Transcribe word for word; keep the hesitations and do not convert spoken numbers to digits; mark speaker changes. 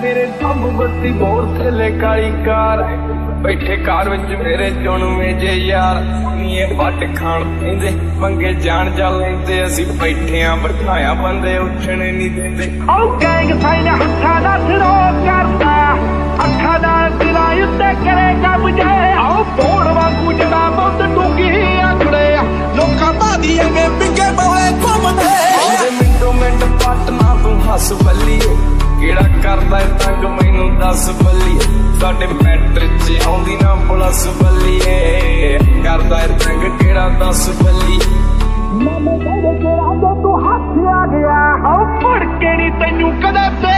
Speaker 1: मेरे सब बत्ती बोर थले काली कार बैठे कार विच मेरे चुनवे जे यार नीए पट खाण पेंदे पंगे जान जा लेंदे असी बैठे आ बिठाया बंदे उठने नहीं देंदे ओ गैंग साइन हत्था दा सिरो करदा अखा नाल दिला उत्ते करेगा मुझे आओ बोड़ वांगू जड़ा बहुत डूंगी आखड़े लोकां बादी अंगे पिंगे बोए घुमदे मिंटो मिंट पटना तू हस बल्लीए केड़ा करदा तंग मैनू दस बल्लीए साडे मैटर च आउंदी ना पुलिस बल्लीए करदा तंग केड़ा दस बल्ली मामे तेरे तेरा जो तू हथ आ गया ओ मुड़ के नी तैनू कदे